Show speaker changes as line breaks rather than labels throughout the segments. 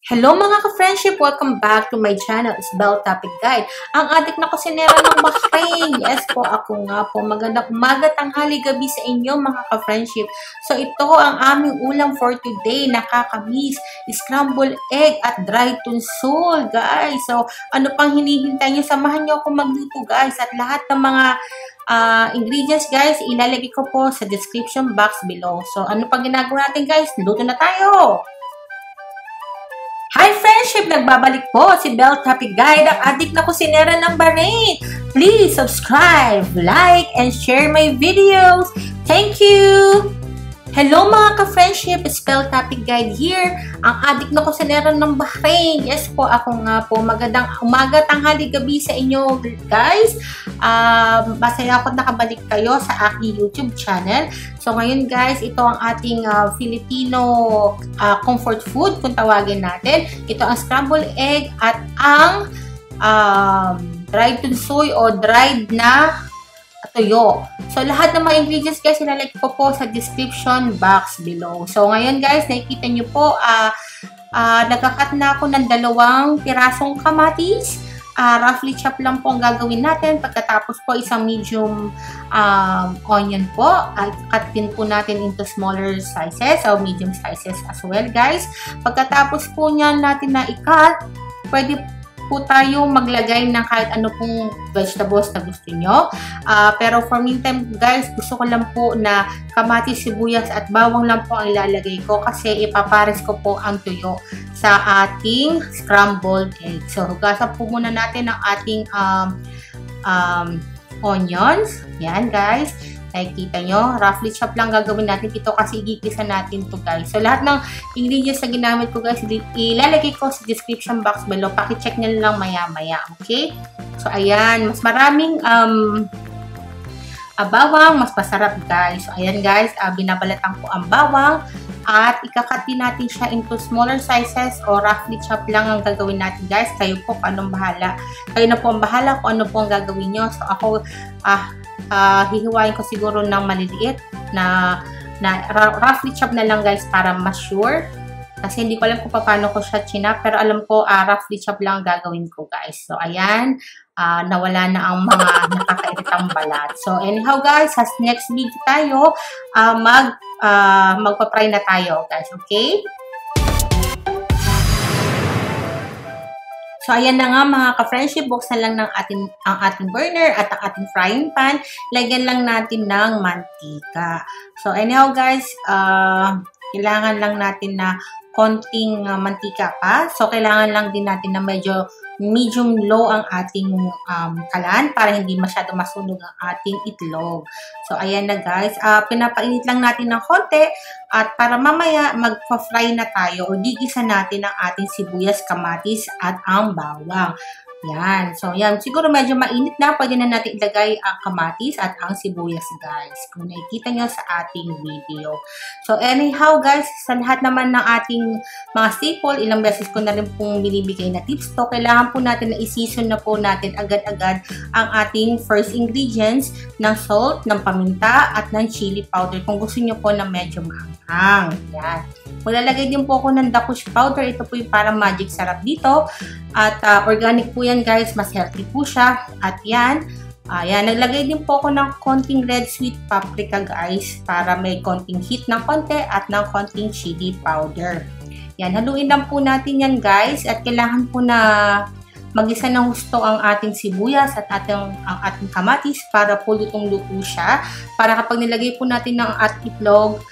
Hello mga ka-friendship! Welcome back to my channel, It's Bell Topic Guide. Ang adik na kusinera ng Bahrain. Yes po, ako nga po. Magandang umaga, tanghali, gabi sa inyo mga ka-friendship. So ito ang aming ulam for today. Nakakamiss, scrambled egg at dry tunsul, guys. So ano pang hinihintay nyo? Samahan nyo ako magluto, guys. At lahat ng mga ingredients, guys, ilalagay ko po sa description box below. So ano pang ginagawa natin, guys? Luto na tayo! Hi friendship! Nagbabalik po si Bell Topic Guide, ang adik na kusinera ng Bahrain. Please subscribe, like, and share my videos. Thank you! Hello mga ka-friendship! It's Bell Topic Guide here, ang adik na kusinera ng Bahrain. Yes po, ako nga po. Magandang umaga, tanghali, gabi sa inyo guys. Masaya ako nakabalik kayo sa aking YouTube channel. So ngayon guys, ito ang ating Filipino comfort food kung tawagin natin. Ito ang scrambled egg at ang dried tunsoy o dried na tuyo. So lahat ng mga ingredients guys, ilalagay ko po sa description box below. So ngayon guys, nakikita nyo po, nagkakat na ako ng 2 pirasong kamatis. Roughly chop lang po ang gagawin natin. Pagkatapos po, isang medium onion po. Cut din po natin into smaller slices o medium slices as well, guys. Pagkatapos po niyan natin na i-cut, pwede po tayo maglagay ng kahit ano pong vegetables na gusto nyo. Pero for meantime, guys, gusto ko lang po na kamatis, sibuyas at bawang lang po ang ilalagay ko kasi ipapares ko po ang tuyo sa ating scrambled egg. So, hugasan po muna natin ang ating onions. Yan, guys. Nakikita nyo, roughly chop lang gagawin natin ito kasi igigisa natin to guys. So, lahat ng ingredients na ginamit ko guys, ilalagay ko sa description box below. Paki-check nyo lang maya-maya, okay? So, ayan, mas maraming bawang, mas masarap guys. So, ayan guys, binabalatan ko ang bawang at ikakat din natin siya into smaller sizes o roughly chop lang ang gagawin natin guys. Kayo po, anong bahala? Kayo na po ang bahala kung ano po ang gagawin nyo. So, ako, hihiwain ko siguro ng maliliit na roughly chop na lang guys para mas sure. Kasi hindi ko alam kung paano ko siya chinap, pero alam ko roughly chop lang gagawin ko guys. So ayan, nawala na ang mga nakakairitang balat. So anyhow guys, sa next video tayo, magpa-fry na tayo guys, okay? So, ayan na nga mga ka-friendship, buksan lang ng ang ating burner at ang ating frying pan. Lagyan lang natin ng mantika. So, anyhow guys, kailangan lang natin na konting mantika pa. So, kailangan lang din natin na medyo medium low ang ating kalan para hindi masyado masunog ang ating itlog. So, ayan na guys. Pinapainit lang natin ng konti at para mamaya magpa-fry na tayo o gigisa natin ang ating sibuyas, kamatis at ang bawang. Yan. So, yan. Siguro medyo mainit na. Pwede na natin ilagay ang kamatis at ang sibuyas, guys. Kung nakikita nyo sa ating video. So, anyhow, guys, sa lahat naman ng ating mga staple, ilang beses ko na rin pong binibigay na tips to. Kailangan po natin na i-season na po natin agad-agad ang ating first ingredients ng salt, ng paminta, at ng chili powder. Kung gusto nyo po na medyo maanghang. Yan. Maglalagay din po ako ng dakush powder. Ito po yung para magic sarap dito. At organic po yan guys. Mas healthy po siya. At yan. Ayan. Naglagay din po ako ng konting red sweet paprika guys. Para may konting heat ng konti at ng konting chili powder. Yan. Haluin lang po natin yan guys. At kailangan po na mag-isa ng husto ang ating sibuyas at ang ating kamatis para po lutong-luto siya. Para kapag nilagay po natin ng ating itlog,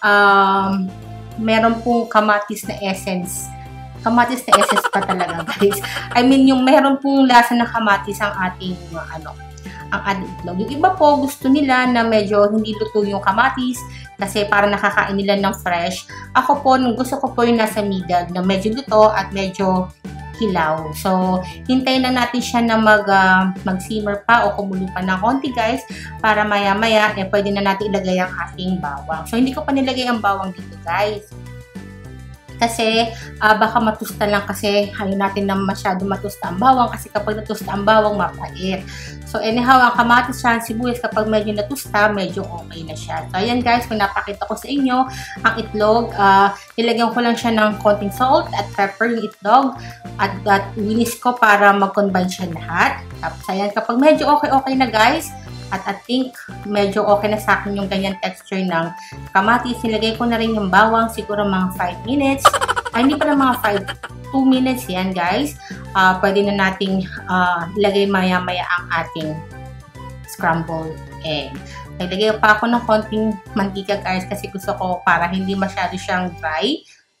meron pong kamatis na essence. Kamatis na essence pa talaga, guys. I mean, yung meron pong lasa ng kamatis ang ating, ang ating itlog. Yung iba po, gusto nila na medyo hindi luto yung kamatis kasi para nakakain nila ng fresh. Ako po, gusto ko po yung nasa middle na medyo luto at medyo hilaw. So, hintayin na natin siya na mag-simmer pa o kumulo pa ng konti guys para maya-maya, pwede na natin ilagay ang ating bawang. So, hindi ko pa nilagay ang bawang dito guys. Kasi baka matusta lang kasi ayaw natin na masyado matusta ang bawang kasi kapag natusta ang bawang mapait. So anyhow, ang kamatis siya, sibuyas kapag medyo natusta, medyo okay na siya. So ayan guys, kung napakita ko sa inyo, ang itlog, nilagyan ko lang siya ng konting salt at pepper yung itlog at winis ko para mag-combine siya lahat. Tapos ayan, kapag medyo okay na guys, at I think medyo okay na sa akin yung ganyan texture ng kamatis. Nilagay ko na rin yung bawang, siguro mga 5 minutes. Ay, hindi pa na mga 2 minutes yan guys. Pwede na nating ilagay maya-maya ang ating scrambled egg. Naglagay pa ako ng konting mantika guys kasi gusto ko para hindi masyado siyang dry.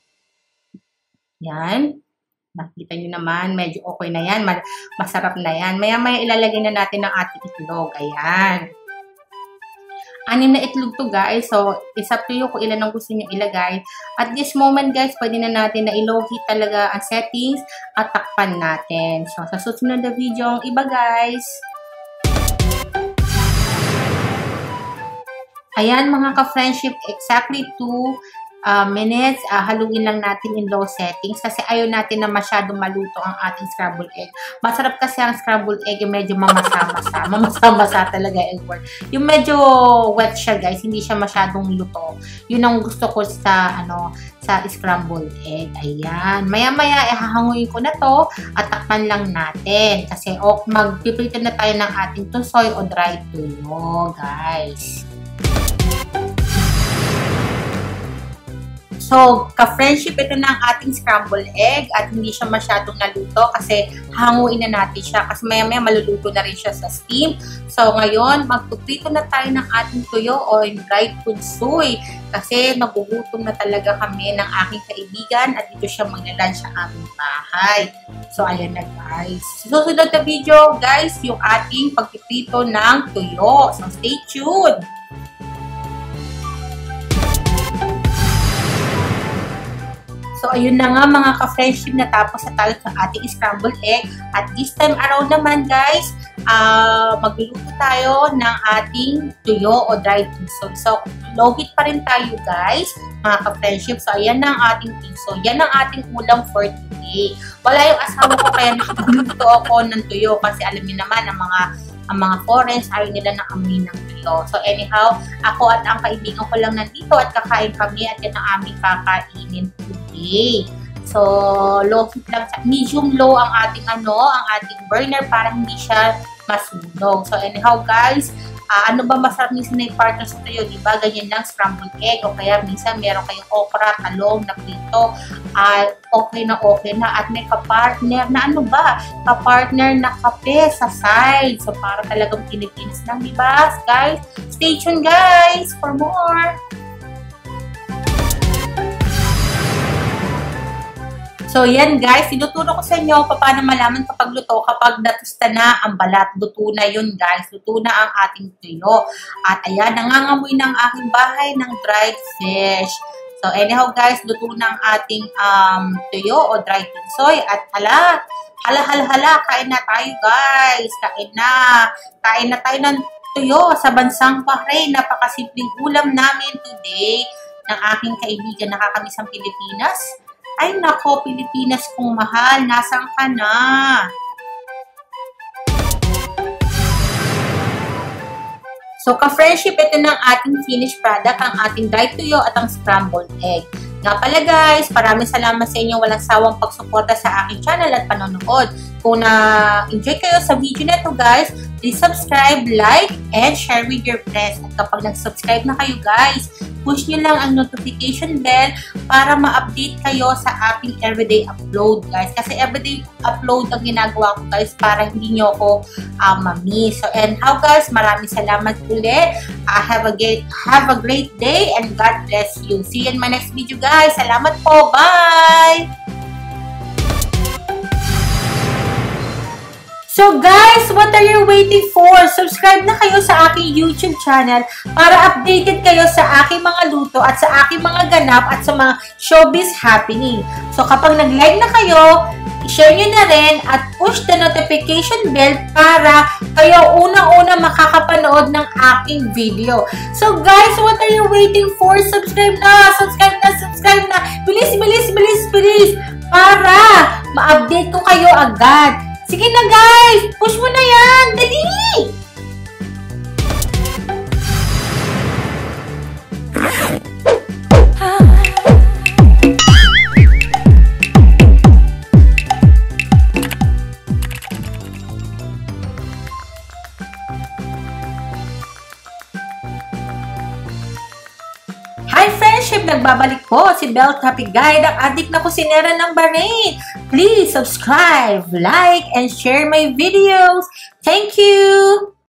Yan. Nakita nyo naman, medyo okay na yan. Masarap na yan. Maya-maya ilalagay na natin ang ating itlog. Ayan. 6 na itlog to guys. So, it's up to you kung ilan ang gusto nyo ilagay. At this moment guys, pwede na natin na i-low heat talaga ang settings at takpan natin. So, sa susunod na video ang iba guys. Ayan mga ka-friendship, exactly 2 minutes, haluin lang natin in low settings kasi ayaw natin na masyadong maluto ang ating scrambled egg. Masarap kasi ang scrambled egg yung medyo mamasa-masa. Mamasa-masa talaga egg word. Yung medyo wet siya guys, hindi siya masyadong luto. Yun ang gusto ko sa sa scrambled egg. Ayan. Maya-maya hahanguin ko na to at takpan lang natin kasi magpiprito na tayo ng ating tusoy o dried tuyo guys. So, ka-friendship, ito na ang ating scrambled egg at hindi siya masyadong naluto kasi hanguin na natin siya kasi maya-maya maluluto na rin siya sa steam. So, ngayon, magpuprito na tayo ng ating tuyo o dried tusoy kasi nagugutom na talaga kami ng aking kaibigan at dito siya magla-lunch sa aming bahay. So, ayan na guys. Susunod na video guys, yung ating pagpiprito ng tuyo. So, stay tuned! So, ayun na nga mga ka-friendship, natapos na tayo sa ating scrambled egg. At this time around naman guys, magluluto tayo ng ating tuyo o dried tusoy. So, low heat pa rin tayo guys, mga ka-friendship. So, ayan na ang ating tusoy. Yan ang ating ulam for today. Wala yung asawa ko kaya nakapagluto ako ng tuyo kasi alam niyo naman ang mga foreigners ayaw nila ng amoy ng tuyo. So anyhow, ako at ang kaibigan ko lang nandito at kakain kami at yan ang aming kakainin today. So low heat lang, medium low ang ating burner para hindi siya masunog. So anyhow guys, ano ba masarap minsan na yung partner sa tuyo, diba? Ganyan lang, scrambled egg, o kaya minsan meron kayong okra, talong, na prito, okay na, at may kapartner na kapartner na kape sa side. So, para talagang Pilipinas lang, diba? Guys, stay tuned guys for more! So, yan guys, tinuturo ko sa inyo paano malaman kapag luto, kapag natusta na ang balat. Luto na yun guys, luto na ang ating tuyo. At ayan, nangangamoy ng aking bahay ng dried fish. So, anyhow guys, luto na ang ating tuyo o dried tusoy. At hala, kain na tayo guys. Kain na tayo ng tuyo sa bansang Bahrain. Napakasimpleng ulam namin today ng aking kaibigan na kakamisang Pilipinas. Ay nako, Pilipinas kong mahal, nasaan ka na? So, ka-friendship, ito na ang ating finished product, ang ating dried tuyo at ang scrambled egg. Nga pala guys, maraming salamat sa inyong walang sawang pagsuporta sa aking channel at panonood. Kung na-enjoy kayo sa video na ito guys, please subscribe, like, and share with your friends. At kapag nag-subscribe na kayo guys, push nyo lang ang notification bell para ma-update kayo sa aking everyday upload guys. Kasi everyday upload ang ginagawa ko guys para hindi nyo ako ma-miss. So, and how guys, maraming salamat ulit. Have a great day and God bless you. See you in my next video guys. Salamat po. Bye! So guys, what are you waiting for? Subscribe na kayo sa aking YouTube channel para updated kayo sa aking mga luto at sa aking mga ganap at sa mga showbiz happening. So kapag nag-like na kayo, share nyo na rin at push the notification bell para kayo unang-una makakapanood ng aking video. So guys, what are you waiting for? Subscribe na! Subscribe na! Subscribe na! Bilis, bilis, bilis, bilis! Para ma-update ko kayo agad. Sige na guys! Push mo na yan! Dali! Hi friendship! Nagbabalik po si Belle Topic Guide, ang adik na kusinera ng Bahrain. Please subscribe, like, and share my videos. Thank you!